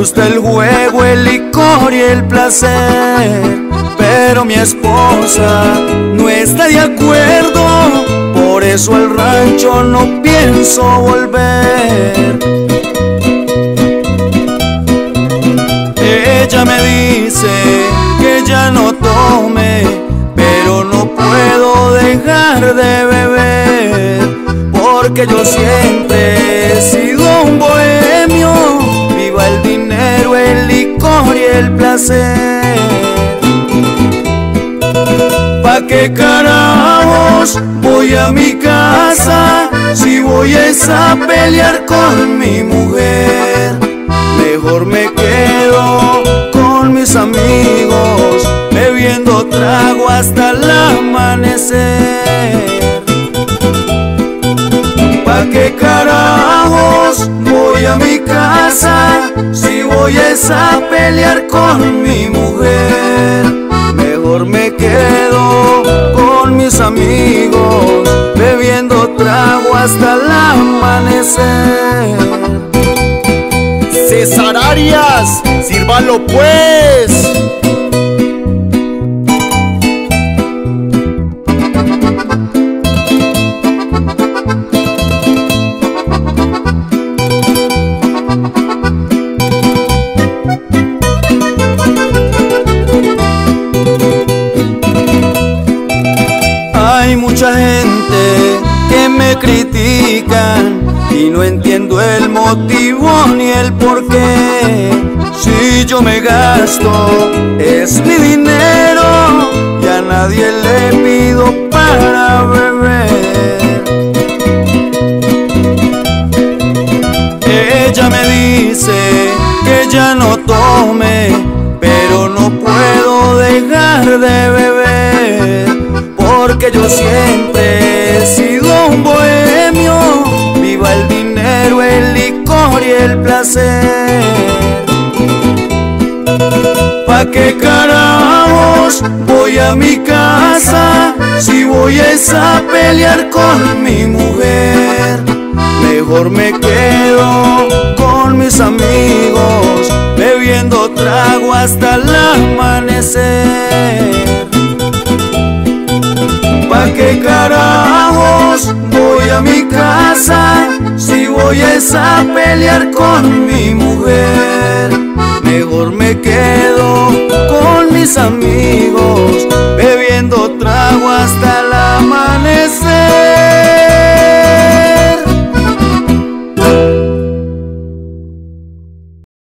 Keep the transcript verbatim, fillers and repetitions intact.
gusta el juego, el licor y el placer, pero mi esposa no está de acuerdo, por eso al rancho no pienso volver. Ella me dice que ya no tome, pero no puedo dejar de beber, porque yo siempre he sido un bohemio, viva el dinero, el licor y el placer. ¿Pa' qué carajos voy a mi casa si voy a pelear con mi mujer? Mejor me quedo con mis amigos, bebiendo trago hasta el amanecer. ¿Pa' qué carajos voy a mi casa si voy a pelear con mi mujer? Mejor me quedo con mis amigos, bebiendo trago hasta el amanecer. César Arias, sírvalo pues. Hay mucha gente que me critican y no entiendo el motivo ni el porqué. Si yo me gasto, es mi dinero y a nadie le pido para beber. Ella me dice que ya no tome, pero no puedo dejar de beber, porque yo siempre he sido un bohemio, viva el dinero, el licor y el placer. ¿Pa' qué carajos voy a mi casa si voy a pelear con mi mujer? Mejor me quedo con mis amigos, bebiendo trago hasta el amanecer. ¿Pa' qué carajos voy a mi casa si voy a pelear con mi mujer? Mejor me quedo con mis amigos,